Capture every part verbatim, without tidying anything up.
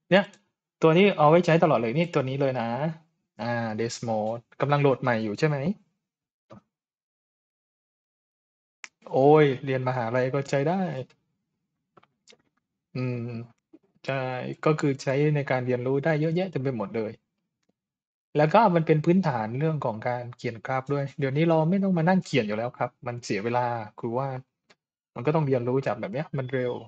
เนี่ยตัวนี้เอาไว้ใช้ตลอดเลยนี่ตัวนี้เลยนะอ่า Desmos กำลังโหลดใหม่อยู่ใช่ไหมโอ้ยเรียนมหาลัยก็ใช้ได้อืมใช่ก็คือใช้ในการเรียนรู้ได้เยอะแยะเต็มไปหมดเลยแล้วก็มันเป็นพื้นฐานเรื่องของการเขียนกราฟด้วยเดี๋ยวนี้เราไม่ต้องมานั่งเขียนอยู่แล้วครับมันเสียเวลาคือว่ามันก็ต้องเรียนรู้จากแบบเนี้ยมันเร็ว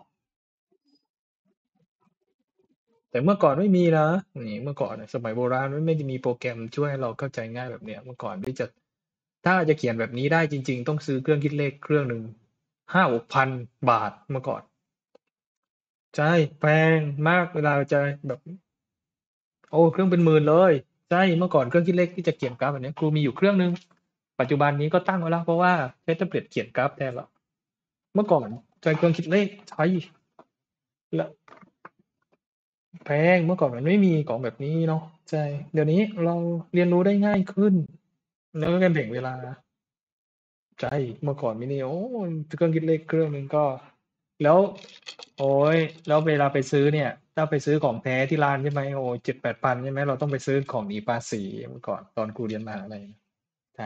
แต่เมื่อก่อนไม่มีนะนี่เมื่อก่อนน่ะสมัยโบราณมันไม่ได้มีโปรแกรมช่วยให้เราเข้าใจง่ายแบบเนี้ยเมื่อก่อนที่จะถ้าจะเขียนแบบนี้ได้จริงๆต้องซื้อเครื่องคิดเลขเครื่องหนึ่งห้าหกพันบาทเมื่อก่อนใช่แพงมากเวลาจะแบบโอ้เครื่องเป็นหมื่นเลยใช่เมื่อก่อนเครื่องคิดเลขที่จะเขียนกราฟแบบเนี้ยครูมีอยู่เครื่องหนึ่งปัจจุบันนี้ก็ตั้งไว้แล้วเพราะว่าใช้แท็บเล็ตเขียนกราฟแทนแล้วเมื่อก่อนใช้เครื่องคิดเลขใช้แล้ว แพงเมื่อก่อนมันไม่มีของแบบนี้เนาะใช่เดี๋ยวนี้เราเรียนรู้ได้ง่ายขึ้นแล้วก็การแบ่งเวลาใช่เมื่อก่อนมินิโอ้เครื่องคิดเลขเครื่องหนึ่งก็แล้วโอ้ยแล้วเวลาไปซื้อเนี่ยถ้าไปซื้อของแท้ที่ร้านใช่ไหมโอ้เจ็ดแปดพันใช่ไหมเราต้องไปซื้อของหนีภาษีเมื่อก่อนตอนครูเรียนมหาลัยใช่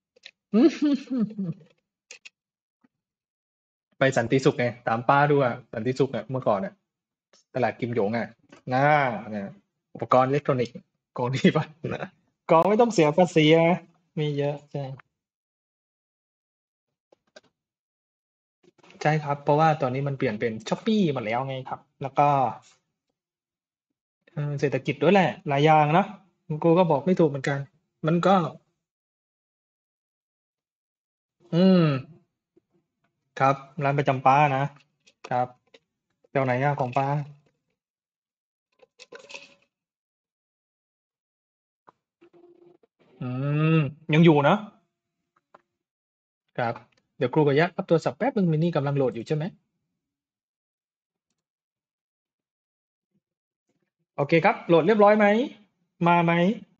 ไปสันติสุขไงตามป้าดูอ่ะสันติสุขอ่ะเมื่อก่อนอ่ะตลาดกิมหยงอ่ะน่าเนี่ยอุปกรณ์อิเล็กทรอนิกส์ของดีป่ะ ก็ไม่ต้องเสียภาษีนะมีเยอะใช่ใช่ครับเพราะว่าตอนนี้มันเปลี่ยนเป็นช้อปปี้หมดแล้วไงครับแล้วก็เออเศรษฐกิจด้วยแหละหลายอย่างเนาะคุณครูก็บอกไม่ถูกเหมือนกันมันก็อืมครับร้านประจำป้านะครับแถวไหนอะของป้าอืมยังอยู่เนาะครับเดี๋ยวครูขออนุญาตรับโทรศัพท์แป๊บนึงมินนี่กำลังโหลดอยู่ใช่ไหมโอเคครับโหลดเรียบร้อยไหมมาไหม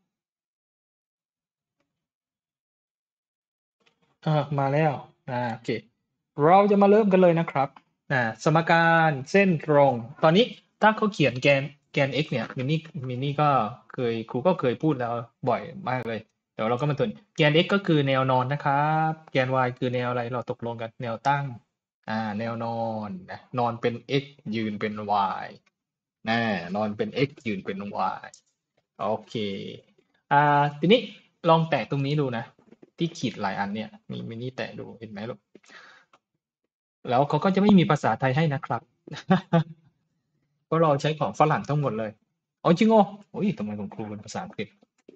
อ่ามาแล้วอ่าโอเคเราจะมาเริ่มกันเลยนะครับ อ่าสมการเส้นตรงตอนนี้ถ้าเขาเขียนแกนแกน x เนี่ยมินนี่มินนี่ก็เคยครูก็เคยพูดแล้วบ่อยมากเลยเดี๋ยวเราก็มาทวนแกน x ก็คือแนวนอนนะครับแกน y คือแนวอะไรเราตกลงกันแนวตั้งอ่าแนวนอนนะนอนเป็น x ยืนเป็น y แน่นอนเป็น x ยืนเป็น y โอเคอ่าทีนี้ลองแตะตรงนี้ดูนะที่ขีดหลายอันเนี่ยมีมินนี่แตะดูเห็นไหมลูก แล้วเขาก็จะไม่มีภาษาไทยให้นะครับเพราะเราใช้ของฝรั่งทั้งหมดเลยอ๋อจริงอ๋อโอ้ยทำไมของครูเป็นภาษาอังกฤษ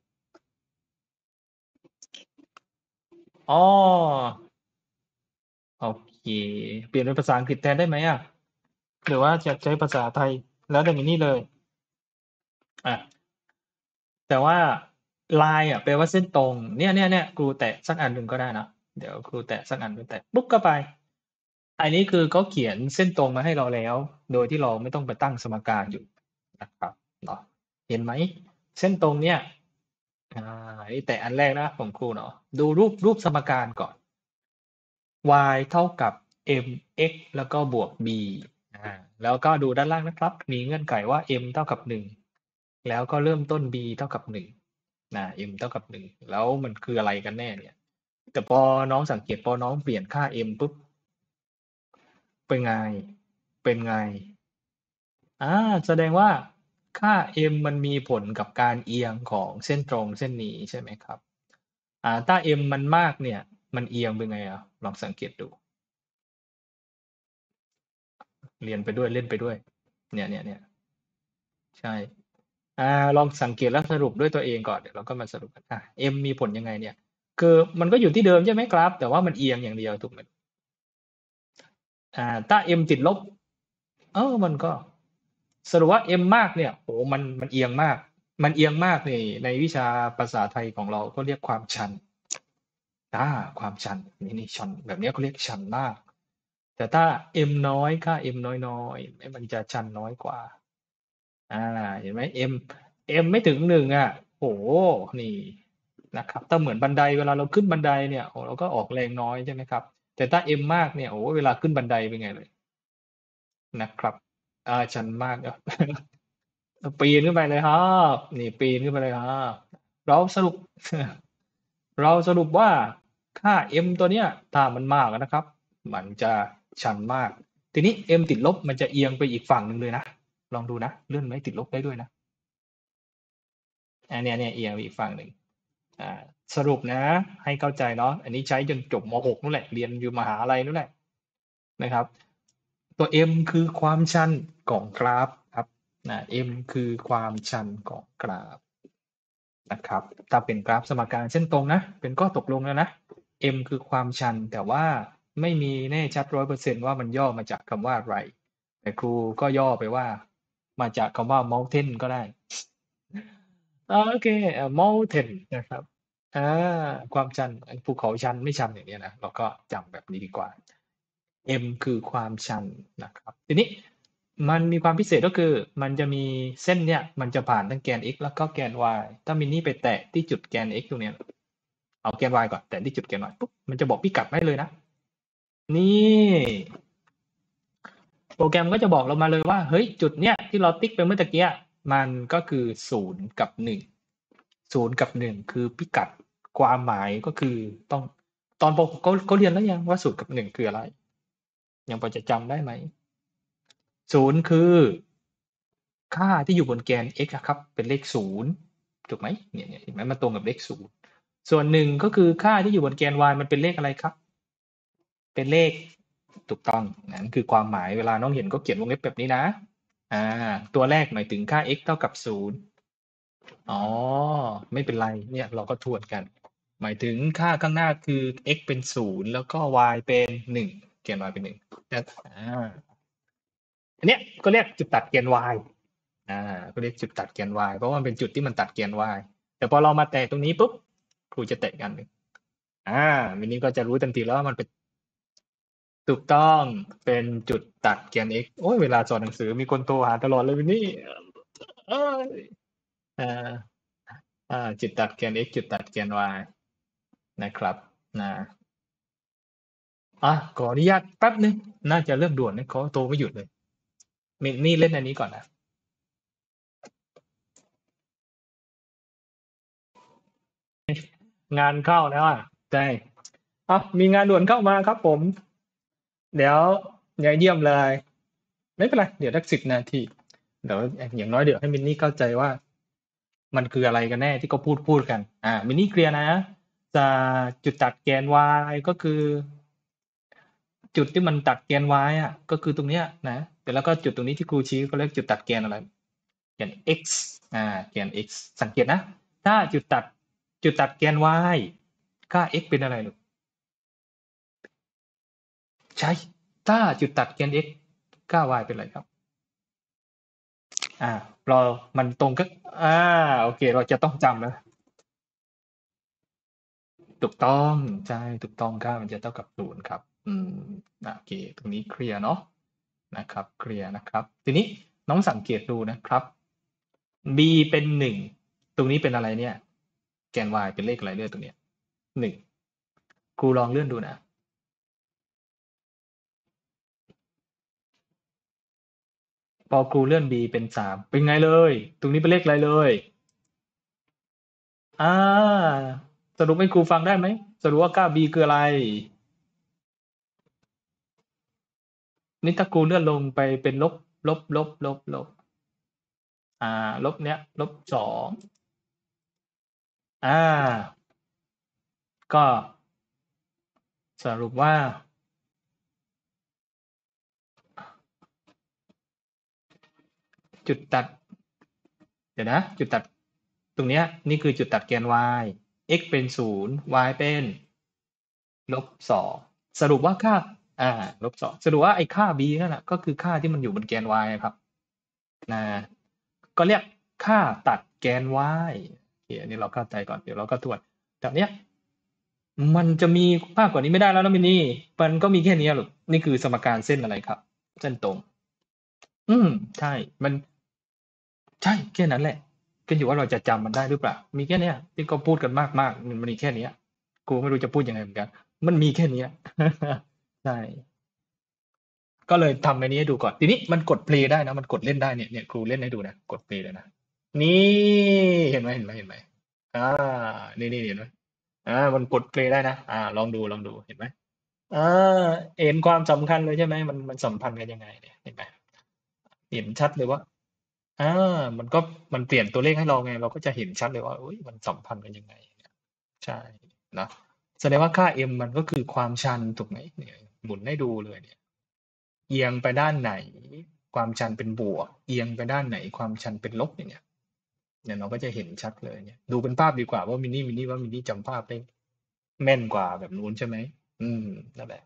อ๋อโอเคเปลี่ยนเป็นภาษาอังกฤษแทนได้ไหมอ่ะหรือว่าจะใช้ภาษาไทยแล้วแต่มินนี่เลยอ่ะแต่ว่าลายอ่ะแปลว่าเส้นตรงเนี่ยเนี่ยเนี่ยครูแตะสักอันหนึ่งก็ได้นะเดี๋ยวครูแตะสักอันหนึ่งแตะปุ๊บก็ไปอันนี้คือเขาเขียนเส้นตรงมาให้เราแล้วโดยที่เราไม่ต้องไปตั้งสมการอยู่นะครับเนาะเห็นไหมเส้นตรงเนี่ย อ่านี่แต่อันแรกนะของครูเนาะดูรูปรูปสมการก่อน y เท่ากับ mx แล้วก็บวก b อ่าแล้วก็ดูด้านล่างนะครับมีเงื่อนไขว่า m เท่ากับหนึ่งแล้วก็เริ่มต้น b เท่ากับหนึ่งนะ m เท่ากับหนึ่งแล้วมันคืออะไรกันแน่เนี่ยแต่พอน้องสังเกตพอน้องเปลี่ยนค่า m ปุ๊บเป็นไงเป็นไง อ่าแสดงว่าค่า m มันมีผลกับการเอียงของเส้นตรงเส้นนี้ใช่ไหมครับอ่าถ้า m มันมากเนี่ยมันเอียงเป็นไงอ่ะลองสังเกตดูเรียนไปด้วยเล่นไปด้วยเนี่ยเนี่ยเนี่ยใช่อ่าลองสังเกตแล้วสรุปด้วยตัวเองก่อนเดี๋ยวเราก็มาสรุปกันอ่ะ m มีผลยังไงเนี่ยคือมันก็อยู่ที่เดิมใช่ไหมครับแต่ว่ามันเอียงอย่างเดียวถูกไหมอ่าถ้า m ติดลบเออมันก็สรุปว่า m มากเนี่ยโหมันมันเอียงมากมันเอียงมากในในวิชาภาษาไทยของเราก็เรียกความชัน อ่าความชันนี่นี่ชันแบบเนี้ยเขาเรียกชันมากแต่ถ้า m น้อยค่า m น้อยน้อยมันจะชันน้อยกว่าอ่าเห็นไหม m m ไม่ถึงหนึ่งอ่ะโหนี่นะครับถ้าเหมือนบันไดเวลาเราขึ้นบันไดเนี่ยโอ้เราก็ออกแรงน้อยใช่ไหมครับแต่ถ้า m มากเนี่ยโอ้เวลาขึ้นบันไดเป็นไงเลยนะครับอ่าชันมากปีนขึ้นไปเลยครับนี่ปีนขึ้นไปเลยครับเราสรุป เราสรุปว่าค่า m ตัวเนี้ยถ้ามันมากนะครับ มันจะชันมาก ทีนี้ m ติดลบมันจะเอียงไปอีกฝั่งหนึ่งเลยนะลองดูนะเลื่อนไหมติดลบได้ด้วยนะอันเนี้ยเนี่ยเอียงไปอีกฝั่งหนึ่งอ่าสรุปนะให้เข้าใจเนาะอันนี้ใช้จนจบม .หก นู่นแหละเรียนอยู่มหาลัยนู่นแหละนะครับ ตัว m คือความชันของกราฟครับนะ m คือความชันของกราฟนะครับถ้าเป็นกราฟสมการเส้นตรงนะเป็นก็ตกลงแล้วนะ m คือความชันแต่ว่าไม่มีแน่ชัดร้อยเปอร์เซ็นต์ว่ามันย่อมาจากคำว่าอะไรแต่ครูก็ย่อไปว่ามาจากคำว่า mountain ก็ได้โอเค mountain นะครับอ่าความชันภูเขาชันไม่ชันอย่างนี้นะเราก็จำแบบนี้ดีกว่า m คือความชันนะครับทีนี้มันมีความพิเศษก็คือมันจะมีเส้นเนี่ยมันจะผ่านทั้งแกน x แล้วก็แกน y ถ้ามินนี่ไปแตะที่จุดแกน x ตรงเนี้ยเอาแกน y ก่อนแตะที่จุดแกน y ปุ๊บมันจะบอกพิกัดได้เลยนะนี่โปรแกรมก็จะบอกเรามาเลยว่าเฮ้ยจุดเนี้ยที่เราติ๊กไปเมื่อตะกี้มันก็คือศูนย์กับหนึ่งศูนย์กับหนึ่งคือพิกัดความหมายก็คือต้องตอนปเขาเขาเรียนแล้วยังว่าศูนย์กับหนึ่งคืออะไรยังพอจะจำได้ไหมศูนย์คือค่าที่อยู่บนแกน x ครับเป็นเลขศูนย์ถูกไหมเนี่ยเนี่ยเห็นไหมมันตรงกับเลขศูนย์ส่วนหนึ่งก็คือค่าที่อยู่บนแกน y มันเป็นเลขอะไรครับเป็นเลขถูกต้องนั่นคือความหมายเวลาน้องเห็นก็เขียนวงเล็บแบบนี้นะอ่าตัวแรกหมายถึงค่า x เท่ากับศูนย์อ๋อไม่เป็นไรเนี่ยเราก็ทวนกันหมายถึงค่าข้างหน้าคือ x เป็นศูนย์แล้วก็ y เป็นหนึ่งแกน y เป็นหนึ่งนะอ่าอันเนี้ยก็เรียกจุดตัดแกน y อ่าก็เรียกจุดตัดแกน y เพราะว่ามันเป็นจุดที่มันตัดแกน y แต่พอเรามาแตะตรงนี้ปุ๊บครูจะแตะกันหนึ่งอ่ามินนี้ก็จะรู้ทันทีแล้วว่ามันเป็นถูกต้องเป็นจุดตัดแกน x โอ้ยเวลาสอนหนังสือมีคนโทรหาตลอดเลยมินนี่เอ้ยอ่าอ่าจุดตัดแกน x จุดตัดแกน y นะครับนะอ่ะขออนุญาตแป๊บนึงน่าจะเริ่มด่วนนะเขาโทรไม่หยุดเลยมินนี่เล่นอันนี้ก่อนนะงานเข้าแล้วอ่ะใช่อ่ะมีงานด่วนเข้ามาครับผม เดี๋ยวอย่าเยี่ยมเลยไม่เป็นไรเดี๋ยวสักสิบนาทีเดี๋ยวอย่างน้อยเดี๋ยวให้มินนี่เข้าใจว่ามันคืออะไรกันแน่ที่เขาพูดพูดกันอ่ามินนี่เคลียร์นะจะจุดตัดแกน y ก็คือ จุดที่มันตัดแกน y อ่ะก็คือตรงเนี้ยนะแต่แล้วก็จุดตรงนี้ที่ครูชี้เขาเรียกจุดตัดแกนอะไรแกน x อ่าแกน x สังเกตนะถ้าจุดตัดจุดตัดแกน y ค่า x เป็นอะไรลูกใช่ถ้าจุดตัดแกน x ค่า y เป็นอะไรครับ อ่าเรามันตรงก็อ่าโอเคเราจะต้องจำนะถูกต้องใช่ถูกต้องค่ามันจะเท่ากับศูนย์ครับอืมโอเคตรงนี้เคลียร์เนาะนะครับเคลียร์นะครับทีนี้น้องสังเกตดูนะครับ b เป็นหนึ่งตรงนี้เป็นอะไรเนี่ยแกน y เป็นเลขอะไรเลื่อนตรงเนี้ยหนึ่งครูลองเลื่อนดูนะพอครูเลื่อน b เป็นสามเป็นไงเลยตรงนี้เป็นเลขอะไรเลยอ่าสรุปให้ครูฟังได้ไหมสรุปว่าค่า b คืออะไร นี่ถ้าครูเลื่อนลงไปเป็นลบลบลบลบลบอ่าลบเนี้ยลบสองอ่าก็สรุปว่าจุดตัดเดี๋ยวนะจุดตัดตรงเนี้ยนี่คือจุดตัดแกน y x เป็นศูนย์ y เป็นลบสองสรุปว่าค่าอ่าลบสองสรุปว่าไอ้ค่า b นั่นแหละก็คือค่าที่มันอยู่บนแกน y ครับนะก็เรียกค่าตัดแกน y โอเคอันนี้เราเข้าใจก่อนเดี๋ยวเราก็ตรวจแบบเนี้ย มันจะมีมากกว่านี้ไม่ได้แล้วนะมินนี่มันก็มีแค่นี้หรอกนี่คือสมการเส้นอะไรครับเส้นตรงอืมใช่มันใช่แค่นั้นแหละขึ้นอยู่ว่าเราจะจำมันได้หรือเปล่ามีแค่เนี้ยที่เขาพูดกันมากๆมันมีแค่เนี้ยกูไม่รู้จะพูดยังไงเหมือนกันมันมีแค่เนี้ยใช่ก็เลยทำในนี้ให้ดูก่อนทีนี้มันกด play ได้นะมันกดเล่นได้เนี่ยเนี่ยครูเล่นให้ดูนะกด play เลยนะนี่เห็นไหมเห็นไหมเห็นไหมอ่านี่นี่เห็นไหมอ่ามันกด play ได้นะอ่าลองดูลองดูเห็นไหมอ่าเห็นความสำคัญเลยใช่ไหมมันมันสัมพันธ์กันยังไงเนี่ยเห็นไหมเห็นชัดเลยว่าอ่ามันก็มันเปลี่ยนตัวเลขให้เราไงเราก็จะเห็นชัดเลยว่าอุ้ยมันสัมพันธ์กันยังไงใช่นะแสดงว่าค่า m มันก็คือความชันถูกไหมเนี่ยหมุนให้ดูเลยเนี่ย เอียงไปด้านไหนความชันเป็นบวกเอียงไปด้านไหนความชันเป็นลบอย่างเงี้ยเนี่ยเราก็จะเห็นชัดเลยเนี่ยดูเป็นภาพดีกว่าว่ามินี่มินี่ว่ามินี่จำภาพได้แม่นกว่าแบบนู้นใช่ไหมอืมนั่นแหละ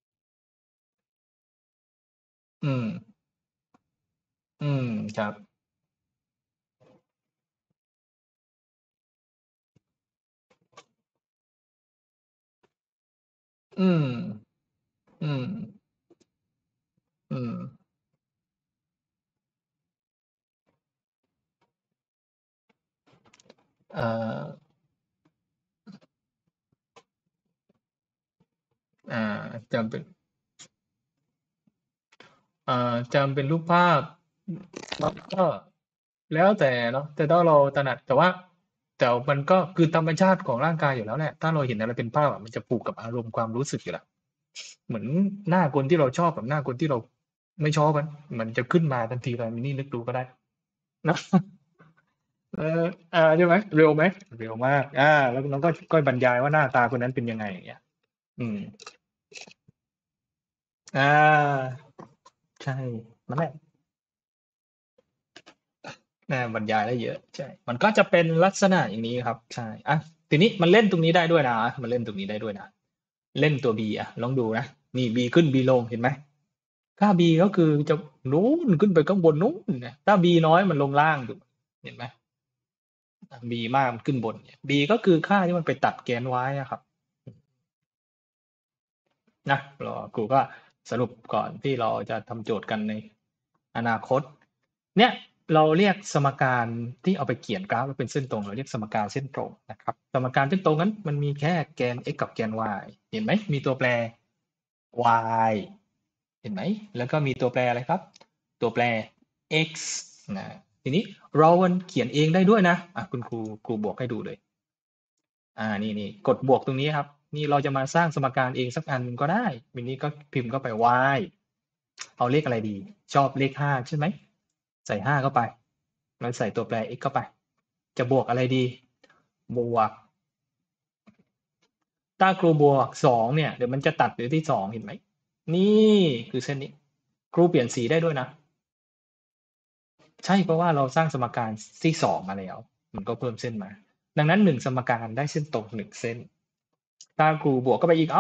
อืมอืมครับอืมอืมอืมเอ่ออ่าจำเป็นอ่าจำเป็นรูปภาพมันก็แล้วแต่เนาะแต่ถ้าเราถนัดแต่ว่าแต่มันก็คือธรรมชาติของร่างกายอยู่แล้วแหละถ้าเราเห็นอะไรเป็นภาพอะมันจะผูกกับอารมณ์ความรู้สึกอยู่แล้วเหมือนหน้าคนที่เราชอบกับหน้าคนที่เราไม่ชอบมันมันจะขึ้นมาทันทีเลยมินี่นึกดูก็ได้นะเอออ่าใช่ไหมเร็วไหมเร็วมากอ่าแล้วน้องก็ก็บรรยายว่าหน้าตาคนนั้นเป็นยังไงอย่างเงี้ยอืมอ่าใช่นั่นแหละ นะบรรยายได้เยอะใช่มันก็จะเป็นลักษณะอย่างนี้ครับใช่อ่ะทีนี้มันเล่นตรงนี้ได้ด้วยนะมันเล่นตรงนี้ได้ด้วยนะเล่นตัว B อ่ะลองดูนะนี่ B ขึ้น B ลงเห็นไหมถ้า B ก็คือจะนู้นขึ้นไปข้างบนนู้นนะถ้า B น้อยมันลงล่างดูเห็นไหม B มากมันขึ้นบนเนี่ย B ก็คือค่าที่มันไปตัดแกน y อะครับนะรอครูก็สรุปก่อนที่เราจะทำโจทย์กันในอนาคตเนี่ยเราเรียกสมการที่เอาไปเขียนกราฟเป็นเส้นตรงเราเรียกสมการเส้นตรงนะครับสมการเส้นตรงนั้นมันมีแค่แกน x กับแกน y เห็นไหมมีตัวแปร y เห็นไหมแล้วก็มีตัวแปรอะไรครับตัวแปร x นะทีนี้เราเขียนเองได้ด้วยนะอ่ะคุณครูครูบอกให้ดูเลย อ่านี่นี่กดบวกตรงนี้ครับนี่เราจะมาสร้างสมการเองสักอันก็ได้มินนี้ก็พิมพ์เข้าไป y เอาเลขอะไรดีชอบเลขห้าใช่ไหมใส่ห้าเข้าไปแล้วใส่ตัวแปร x เข้าไปจะบวกอะไรดีบวกถ้าครูบวกสองเนี่ยเดี๋ยวมันจะตัดอยู่ที่สองเห็นไหมนี่คือเส้นนี้ครูเปลี่ยนสีได้ด้วยนะใช่เพราะว่าเราสร้างสมการที่สองมาแล้วมันก็เพิ่มเส้นมาดังนั้นหนึ่งสมการได้เส้นตรงหนึ่งเส้นถ้าครูบวกเข้าไปอีกเอ้า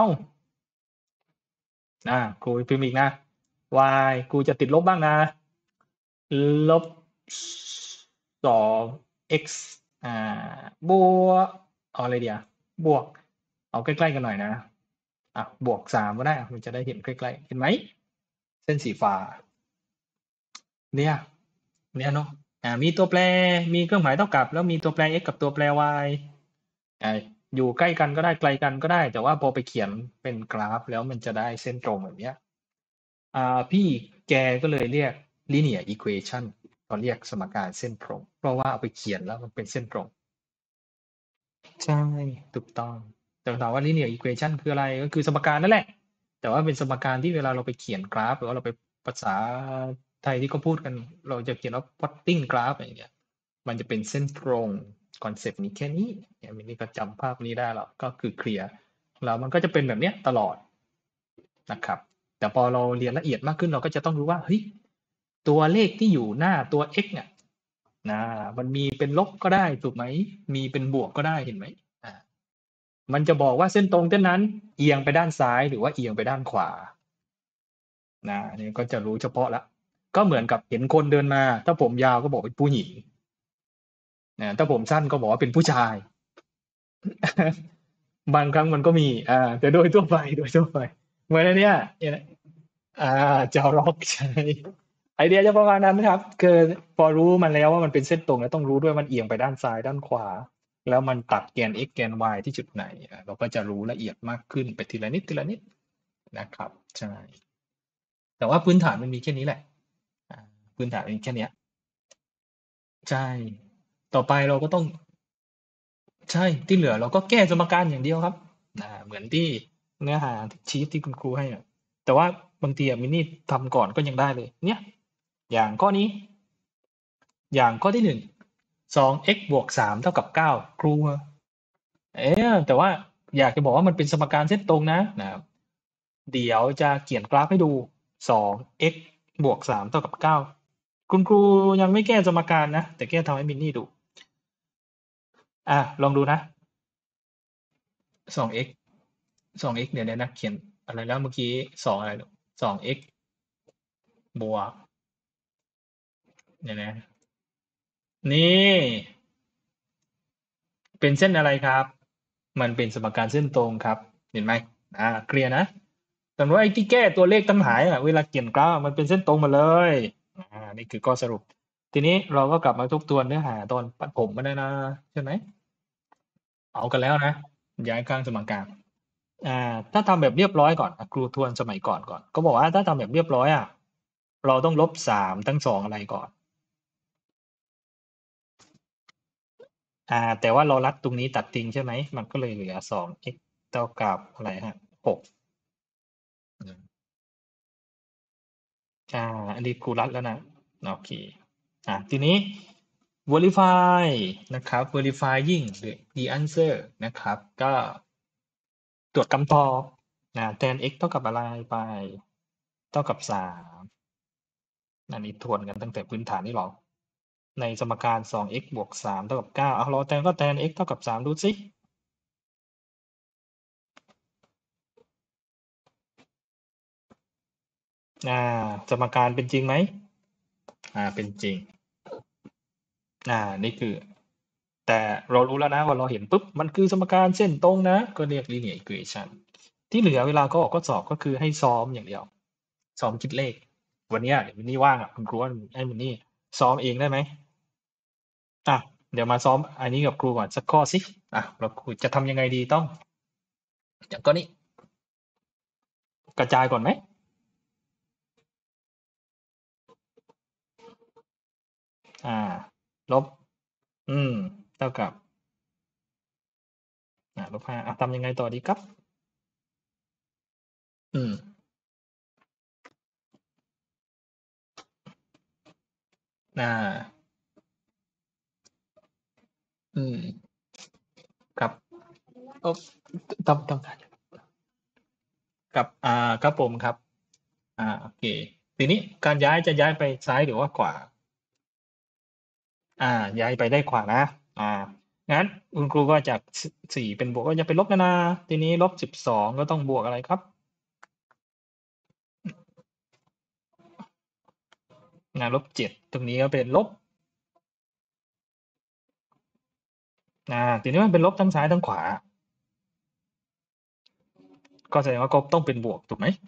อ่าครูพิมพ์อีกนะ y ครูจะติดลบบ้างนะลบสอง x อ่าบวกเอาอะไรเดียวบวกเอาใกล้ๆกันหน่อยนะอ่ะบวกสามก็ได้มันจะได้เห็นใกล้ๆเห็นไหมเส้นสีฟ้าเนี่ยเนี่ยเนาะอ่ามีตัวแปรมีเครื่องหมายเท่ากับแล้วมีตัวแปร x กับตัวแปร y อ่าอยู่ใกล้กันก็ได้ไกลกันก็ได้แต่ว่าพอไปเขียนเป็นกราฟแล้วมันจะได้เส้นตรงแบบเนี้ย อ่าพี่แกก็เลยเรียก linear equation เขาเรียกสมการเส้นตรงเพราะว่าเอาไปเขียนแล้วมันเป็นเส้นตรงใช่ถูกต้องแต่ถามว่า linear equation คืออะไรก็คือสมการนั่นแหละแต่ว่าเป็นสมการที่เวลาเราไปเขียนกราฟหรือว่าเราไปภาษาไทยที่เขาพูดกันเราจะเขียนว่า plotting กราฟอย่างเงี้ยมันจะเป็นเส้นตรงคอนเซปต์นี้แค่นี้เนี่ยมินนี่ก็จำภาพนี้ได้แล้วก็คือเคลียร์แล้วมันก็จะเป็นแบบเนี้ยตลอด นะครับแต่พอเราเรียนละเอียดมากขึ้นเราก็จะต้องรู้ว่าเฮ้ยตัวเลขที่อยู่หน้าตัว x เนี่ยนะมันมีเป็นลบก็ได้ถูกไหมมีเป็นบวกก็ได้เห็นไหมอ่ามันจะบอกว่าเส้นตรงเส้นนั้นเอียงไปด้านซ้ายหรือว่าเอียงไปด้านขวานะนี่ก็จะรู้เฉพาะละก็เหมือนกับเห็นคนเดินมาถ้าผมยาวก็บอกเป็นผู้หญิงนะถ้าผมสั้นก็บอกว่าเป็นผู้ชายบางครั้งมันก็มีอ่าแต่โดยทั่วไปโดยทั่วไปเหมือนอันเนี้ยเนี่ยอ่าจาร็อกใช่ ไอเดียจะประมาณนั้นนะครับคือพอรู้มันแล้วว่ามันเป็นเส้นตรงแล้วต้องรู้ด้วยมันเอียงไปด้านซ้ายด้านขวาแล้วมันตัดแกน x แกน y ที่จุดไหนเราก็จะรู้ละเอียดมากขึ้นไปทีละนิดทีละนิดนะครับใช่แต่ว่าพื้นฐานมันมีแค่นี้แหละอ่าพื้นฐานมีแค่เนี้ยใช่ต่อไปเราก็ต้องใช่ที่เหลือเราก็แก้สมการอย่างเดียวครับอ่าเหมือนที่เนื้อหาชีทที่คุณครูให้อะแต่ว่าบางทีอะมินนี่ทำก่อนก็ยังได้เลยเนี่ยอย่างข้อนี้อย่างข้อที่หนึ่งสอง x บวกสามเท่ากับเก้าครูเอ๊ะแต่ว่าอยากจะบอกว่ามันเป็นสมการเส้นตรงนะนะครับเดี๋ยวจะเขียนกราฟให้ดูสอง x บวกสามเท่ากับเก้าคุณครูยังไม่แก้สมการนะแต่แก้ทำให้มินนี่ดูอ่ะลองดูนะสอง x สอง x เดี๋ยวนะเขียนอะไรแล้วเมื่อกี้สองอะไรสอง x บวกเนี่ยนะนี่เป็นเส้นอะไรครับมันเป็นสมการเส้นตรงครับเห็นไหมอ่าเคลียร์นะแต่ว่าไอ้ที่แก้ตัวเลขตั้งหายอ่ะเวลาเขียนกราฟมันเป็นเส้นตรงมาเลยอ่านี่คือข้อสรุปทีนี้เราก็กลับมาทบทวนเนื้อหาตอนประถมมาได้นะใช่ไหมเอากันแล้วนะย้ายข้างสมการ อ่าถ้าทำแบบเรียบร้อยก่อนอ่ะครูทวนสมัยก่อนก่อนก็บอกว่าถ้าทำแบบเรียบร้อยอ่ะเราต้องลบสามทั้งสองอะไรก่อนอ่าแต่ว่าเรารัดตรงนี้ตัดทิ้งใช่ไหมมันก็เลยเหลือสอง x เท่ากับอะไรฮะหกอืมอ่าอันนี้ครูรัดแล้วนะโอเคอ่าทีนี้ verify นะครับ verifying the the answer นะครับก็ตรวจคำตอบนะแทน x เท่ากับอะไรไปเท่ากับสามอันนี้ทวนกันตั้งแต่พื้นฐานนี่หรอ ในสมการ สอง x บวกสามเท่ากับเก้าเอาเราแทนก็แทน x เท่ากับสามดูสิอ่าสมการเป็นจริงไหมอ่าเป็นจริงอ่านี่คือแต่เรารู้แล้วนะว่าเราเห็นปุ๊บมันคือสมการเส้นตรงนะก็เรียก linear equation ที่เหลือเวลาเขาออกข้อสอบก็คือให้ซ้อมอย่างเดียวซ้อมคิดเลขวันเนี้ยเดี๋ยวมินนี่ว่างอ่ะคุณครูว่าให้มินนี่ซ้อมเองได้ไหมอ่ะเดี๋ยวมาซ้อมอันนี้กับครูก่อนสักข้อสิอ่ะเราครูจะทำยังไงดีต้องอย่างก็นี้กระจายก่อนไหมอ่าลบอืมเท่ากับ อ่าลบห้าอ่ะทำยังไงต่อดีครับอืมอ่าอืมครับโอ้ต้องต้องการกับอ่าครับผมครับอ่าโอเคทีนี้การย้ายจะย้ายไปซ้ายหรือว่าขวาอ่าย้ายไปได้ขวานะอ่างั้นคุณครูก็จากสสี่เป็นบวกก็จะเป็นลบแล้วนะทีนี้ลบสิบสองก็ต้องบวกอะไรครับงานลบเจ็ดตรงนี้ก็เป็นลบอ่าทีนี้มันเป็นลบทั้งซ้ายทั้งขวาก็แสดงว่าก็ต้องเป็นบวกถูกไหม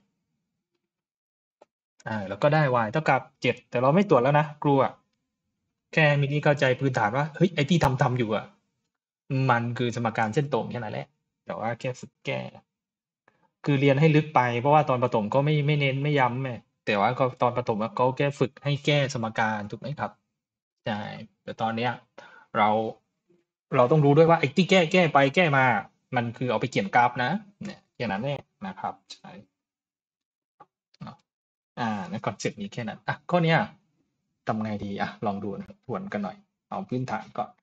อ่าแล้วก็ได้ y เท่ากับเจ็ดแต่เราไม่ตรวจแล้วนะครูอะ แค่มินี่เข้าใจพื้นฐานว่าเฮ้ยไอ้ที่ทำทำอยู่อ่ะมันคือสมการเส้นตรงแค่นั้นแหละแต่ว่าแค่ฝึกแก้คือเรียนให้ลึกไปเพราะว่าตอนประถมก็ไม่ไม่เน้นไม่ย้ำไงแต่ว่าก็ตอนประถมก็แค่ฝึกให้แก้สมการถูกไหมครับใช่แต่ตอนเนี้ยเราเราต้องรู้ด้วยว่าไอ้ที่แก้แก้ไปแก้มามันคือเอาไปเขียนกราฟนะเนี่ยแค่นั้นเองนะครับใช่เนาะอ่าในคอนเซ็ปต์นี้แค่นั้นอ่ะข้อเนี้ยทำไงดีอ่ะลองดูนะทวนกันหน่อยเอาพื้นฐานก่อน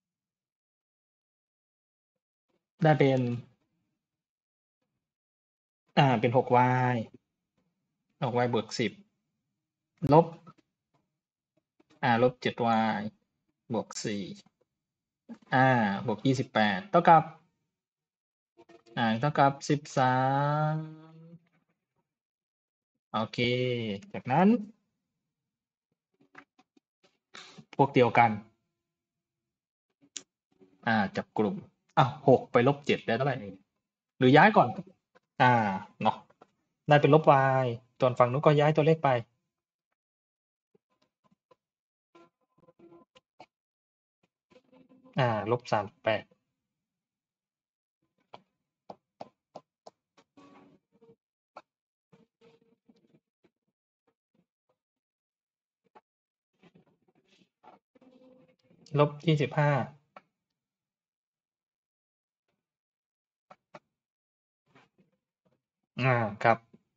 ได้เป็น อ่าเป็น หก วาย หก วาย บวกสิบลบอ่าลบ เจ็ด วาย บวกสี่อ่าบวกยี่สิบแปดเท่ากับอ่าเท่ากับสิบสามโอเคจากนั้นพวกเดียวกันอ่าจับกลุ่มอ่ะหกไปลบเจ็ดได้เท่าไหร่เองหรือย้ายก่อนอ่าเนาะได้เป็นลบ y ส่วนฝั่งนู้นก็ย้ายตัวเลขไปอ่าลบสามสิบแปดลบยี่สิบห้าอ่าครับ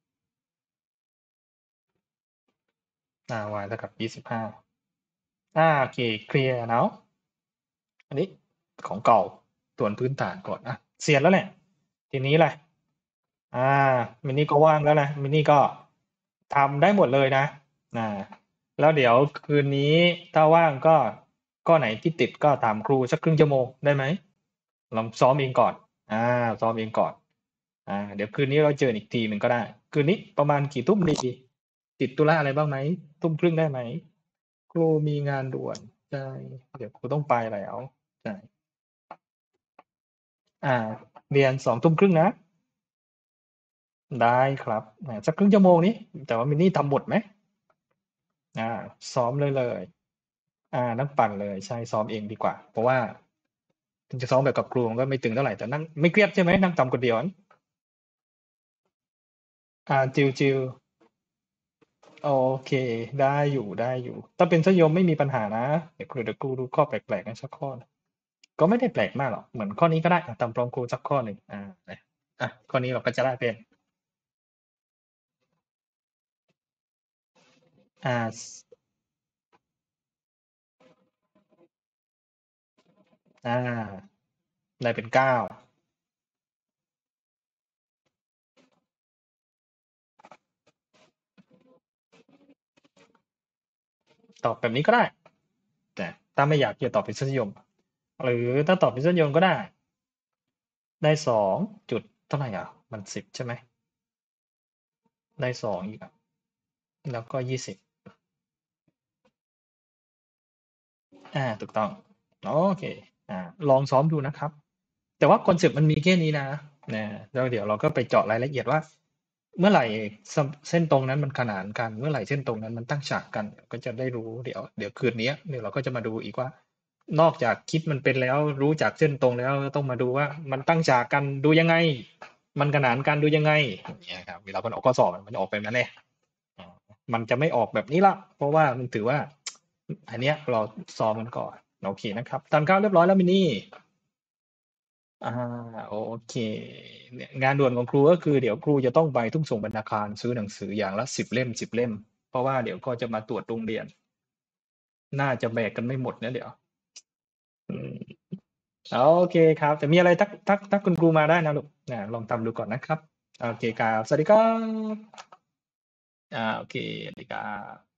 อ่า y เท่ากับยี่สิบห้าอ่าโอเคเคลียร์เนาะอันนี้ของเก่าตัวนพื้นฐานก่อนอ่ะเสียนแล้วแหละทีนี้แหละอ่ามินนี่ก็ว่างแล้วนะมินนี่ก็ทำได้หมดเลยนะอ่าแล้วเดี๋ยวคืนนี้ถ้าว่างก็ก็ไหนที่ติดก็ถามครูสักครึ่งชั่วโมงได้ไหมลองซ้อมเองก่อนอ่าซ้อมเองก่อนอ่าเดี๋ยวคืนนี้เราเจออีกทีหนึ่งก็ได้คืนนี้ประมาณกี่ทุ่มดีติดธุระอะไรบ้างไหมทุ่มครึ่งได้ไหมครูมีงานด่วนใช่เดี๋ยวครูต้องไปแล้วใช่อ่าเรียนสองทุ่มครึ่งนะได้ครับอ่าสักครึ่งชั่วโมงนี้แต่ว่ามินนี่ทำหมดไหมอ่าซ้อมเลยเลยอ่านั่งปั่นเลยใช่ซ้อมเองดีกว่าเพราะว่าถึงจะซ้อมแบบกับครูมันก็ไม่ตึงเท่าไหร่แต่นั่งไม่เครียดใช่ไหมนั่งทำคนเดียวอ่าจิวจิวโอเคได้อยู่ได้อยู่ถ้าเป็นสยมไม่มีปัญหานะเดี๋ยวครูเดี๋ยวครูดูข้อแปลกๆกันสักข้อนะก็ไม่ได้แปลกมากหรอกเหมือนข้อนี้ก็ได้อ่ะตามพร้อมครูสักข้อหนึ่งอ่าอ่ะข้อนี้เราก็จะได้เป็นอ่าอ่าได้เป็นเก้าตอบแบบนี้ก็ได้แต่ถ้าไม่อยากจะตอบเป็นทศนิยมหรือถ้าตอบเป็นทศนิยมก็ได้ได้สองจุดเท่าไหร่อ่ะมันสิบใช่ไหมได้สองอีกอ่ะแล้วก็ยี่สิบอ่าถูกต้องโอเคอ่าลองซ้อมดูนะครับแต่ว่าคอนเซปต์มันมีแค่นี้นะนะแล้วเดี๋ยวเราก็ไปเจาะรายละเอียดว่าเมื่อไหร่เส้นตรงนั้นมันขนานกันเมื่อไหร่เส้นตรงนั้นมันตั้งฉากกันก็จะได้รู้เดี๋ยวเดี๋ยวคืนนี้เดี๋ยวเราก็จะมาดูอีกว่านอกจากคิดมันเป็นแล้วรู้จักเส้นตรงแล้วต้องมาดูว่ามันตั้งฉากกันดูยังไงมันขนานกันดูยังไงอย่างเงี้ยครับเวลามันออกข้อสอบมันจะออกแบบนั้นแหละอ่ามันจะไม่ออกแบบนี้ละเพราะว่ามันถือว่าอันเนี้ยเราซ้อมมันก่อนโอเคนะครับทานข้าวเรียบร้อยแล้วมินนี่ อ่าโอเคเนี่ยงานด่วนของครูก็คือเดี๋ยวครูจะต้องไปทุ่งส่งบรรณาคารซื้อหนังสืออย่างละสิบเล่มสิบเล่มเพราะว่าเดี๋ยวก็จะมาตรวจโรงเรียนน่าจะแบกกันไม่หมดนะเดี๋ยวอืมโอเคครับแต่มีอะไรทักทักทักคุณครูมาได้นะลูกนะลองทำดูก่อนนะครับโอเคครับสวัสดีครับอ่าโอเคสวัสดีครับ